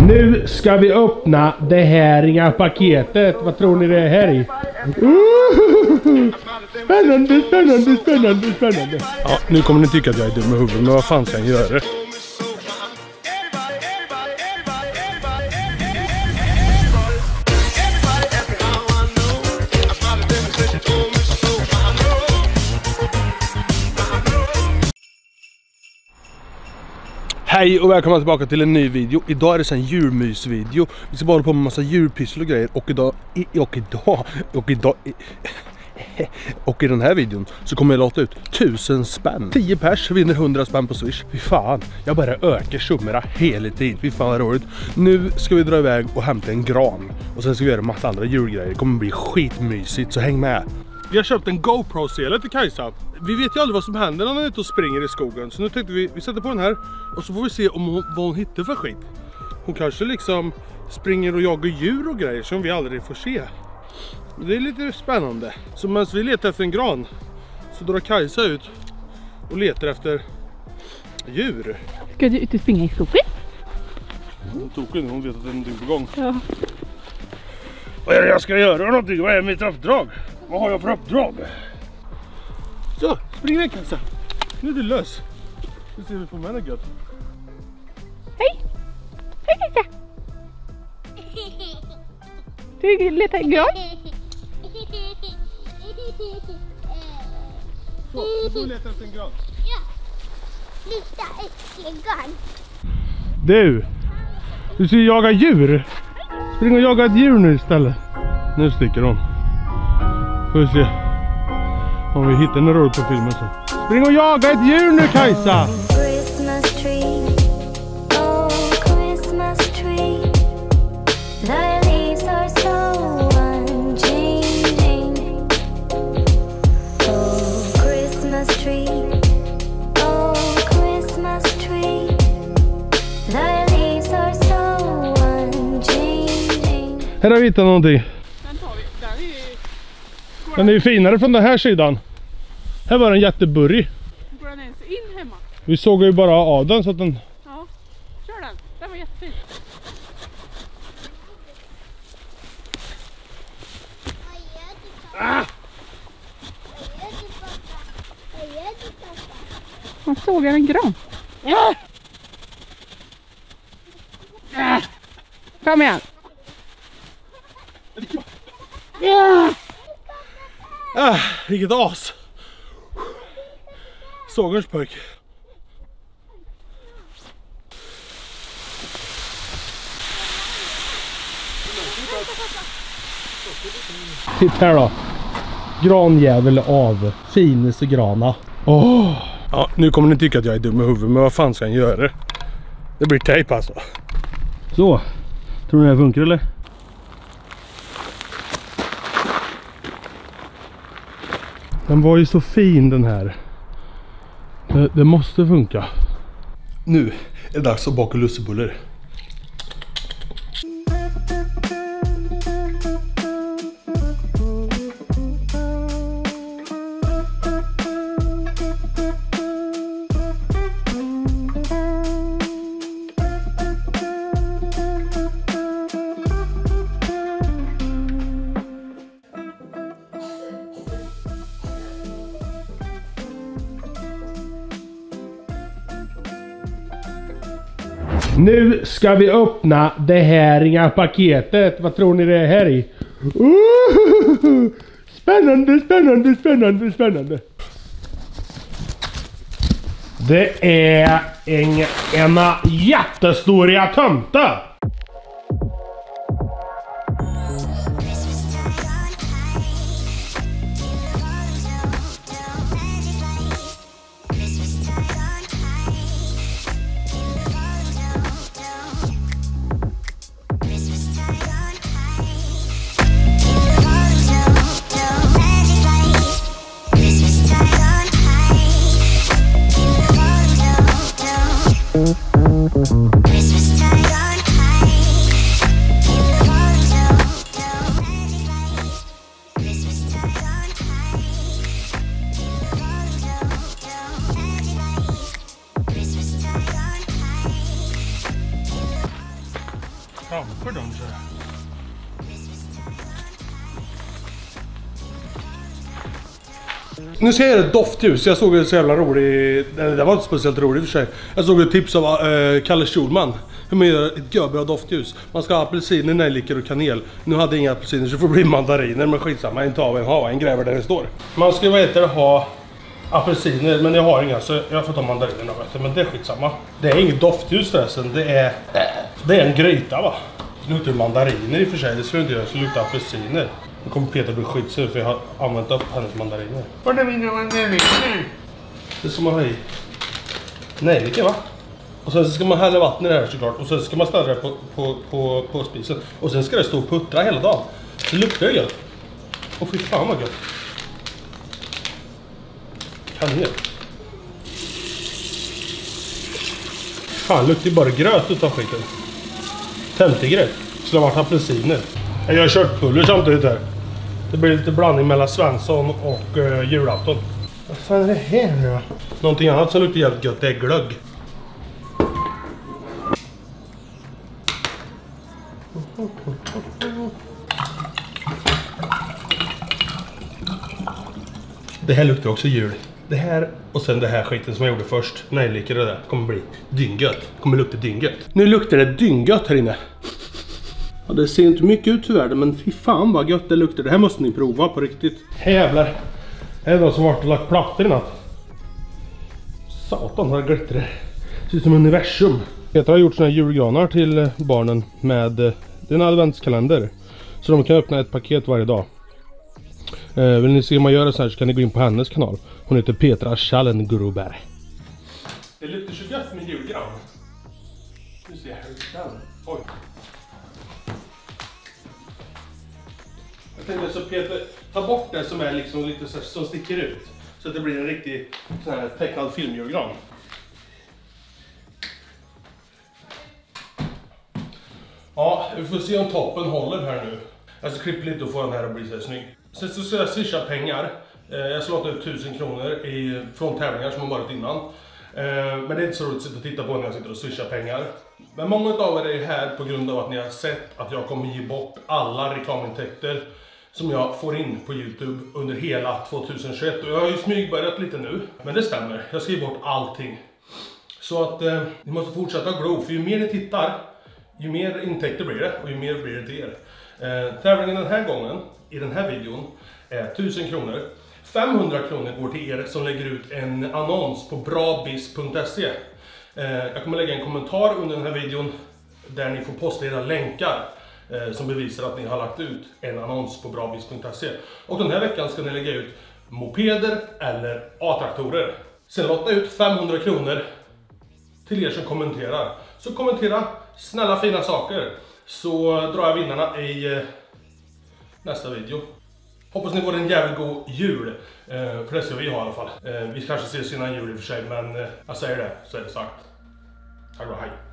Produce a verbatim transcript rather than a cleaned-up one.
Nu ska vi öppna det här paketet. Vad tror ni det är här i? Uh, spännande, spännande, spännande, spännande. Ja, nu kommer ni tycka att jag är dum i huvudet, men vad fan ska jag göra? Hej och välkomna tillbaka till en ny video. Idag är det en djurmysvideo. Vi ska bara hålla på med massa djurpyssel och grejer. Och idag, och idag, och idag, och i den här videon så kommer jag låta ut tusen spänn. tio pers vinner hundra spänn på Swish. Fy fan, jag bara ökar summorna hela tiden. Fy fan vad roligt. Nu ska vi dra iväg och hämta en gran. Och sen ska vi göra en massa andra djurgrejer. Det kommer bli skitmysigt, så häng med. Vi har köpt en GoPro-sele till Kajsa. Vi vet ju aldrig vad som händer när hon är ute och springer i skogen. Så nu tänkte vi, vi sätter på den här och så får vi se om hon, vad hon hittar för skit. Hon kanske liksom springer och jagar djur och grejer som vi aldrig får se. Men det är lite spännande. Så medan vi letar efter en gran så drar Kajsa ut och letar efter djur. Ska du ut och springa i skogen? Hon tog in, hon vet att det är någonting på gång. Ja. Vad är det jag ska göra någonting? Vad är mitt uppdrag? Vad har jag för uppdrag? Så, spring iväg Kajsa. Nu är du lös. Nu ser vi på mig något gött. Hej! Hej Kajsa! Du vill leta en gran? Så, du letar efter en gran. Ja, leta efter en gran. Du! Du ska jaga djur. Spring och jaga ett djur nu istället. Nu sticker hon. Får vi se om vi hittar några roligt på filmen sen. Spring och jaga ett djur nu Kajsa! Christmas tree, oh Christmas tree, thy leaves are so unchanging. Oh Christmas tree, oh Christmas tree, thy leaves are so unchanging. Här har vi hittat någonting. Den är ju finare från den här sidan. Här var den jätteburrig. Går den ens in hemma? Vi såg ju bara av den så att den... Ja, kör den. Den var jättefin. Vad gör du, pappa? Vad gör du, pappa? Vad gör du, pappa? Man sågar en gran. Kom igen. Ah, vilket as. Sågerns pojk. Titta här då. Granjävel av finaste grana. Åh. Oh. Ja, nu kommer ni tycka att jag är dum i huvudet, men vad fan ska jag göra? Det blir tejp alltså. Så. Tror ni det funkar eller? Den var ju så fin den här. Det, det måste funka. Nu är det dags att baka lussebullar. Nu ska vi öppna det här paketet. Vad tror ni det är här i? Uh, spännande, spännande, spännande, spännande. Det är en, en jättestora tomte. Christmas time on high. framför dem så här. Nu ska jag göra ett doftljus. Jag såg en så jävla rolig... Det var inte speciellt roligt för sig. Jag såg ett tips av äh, Kalle Schulman. Hur man gör ett görbra doftljus. Man ska ha apelsiner, nejlikor och kanel. Nu hade jag inga apelsiner så det får bli mandariner. Men skitsamma, en tar en hava, en gräver där det står. Man ska vad heter det, ha apelsiner, men jag har inga så jag får ta mandarinerna. Men det är skitsamma. Det är inget doftljus förresten. Det är, det är en gryta va. Det luktar mandariner i och för sig. Det skulle inte göra så luktar apelsiner. Nu kommer Peter bli skitsur för jag har använt upp hennes mandariner. Var är mina mandariner? Det ska man ha i nejlikor va? Och sen ska man hälla vatten i det här såklart. Och sen ska man ställa det på, på, på, på spisen. Och sen ska det stå och puttra hela dagen. Det luktar gött. Och fy fan vad gött. Kanel. Fan, det luktar ju bara gröt utav skiten. Töntig skulle ha varit apelsiner. Jag gör köttbullar samtidigt här. Det blir lite blandning mellan Svensson och uh, julafton. Vad fan är det här nu då? Någonting annat som luktar jävligt gött, det är glögg. Det här luktar också jul. Det här och sen det här skiten som jag gjorde först. Nejlikor det där kommer bli dyngött. Kommer lukta dyngött. Nu luktar det dyngött här inne. Ja, det ser inte mycket ut tyvärr, men fy fan vad gött det luktar. Det här måste ni prova på riktigt. Jävlar. Det är de som varit och lagt plattor i natt. Satan har det glittrat. Det ser ut som universum. Peter har gjort såna här julgranar till barnen med det är en adventskalender. Så de kan öppna ett paket varje dag. Eh, vill ni se hur man gör det så här så kan ni gå in på hennes kanal. Hon heter Petra Schallengruber. Det luktar så gött med julgran. Nu ser jag hur den. Oj. Jag tänkte så Peter, ta bort det som är liksom lite så här, som sticker ut. Så att det blir en riktig sån här tecknad filmjulgran. Ja, vi får se om toppen håller här nu. Jag ska klippa lite och få den här att bli så här snygg. Sen så ska jag swisha pengar. Jag ska låta ut tusen kronor i, från tävlingar som har varit innan. Men det är inte så roligt att sitta och titta på när jag sitter och swishar pengar. Men många av er är här på grund av att ni har sett att jag kommer ge bort alla reklamintäkter som jag får in på YouTube under hela tjugohundratjugoett. Och jag har ju smygbörjat lite nu, men det stämmer. Jag ska ge bort allting. Så att eh, ni måste fortsätta glo, för ju mer ni tittar, ju mer intäkter blir det och ju mer blir det till er. Eh, tävlingen den här gången, i den här videon, är tusen kronor. femhundra kronor går till er som lägger ut en annons på brabis punkt se. Eh, jag kommer lägga en kommentar under den här videon där ni får posta era länkar eh, som bevisar att ni har lagt ut en annons på brabis punkt se. Och den här veckan ska ni lägga ut mopeder eller A-traktorer. Sen låta ut femhundra kronor till er som kommenterar. Så kommentera snälla fina saker, så drar jag vinnarna i eh, nästa video. Hoppas ni får en jävligt god jul, eh, för det ska vi ha i alla fall. Eh, vi kanske ses innan jul i och för sig, men eh, jag säger det så är det sagt. Tack och hej.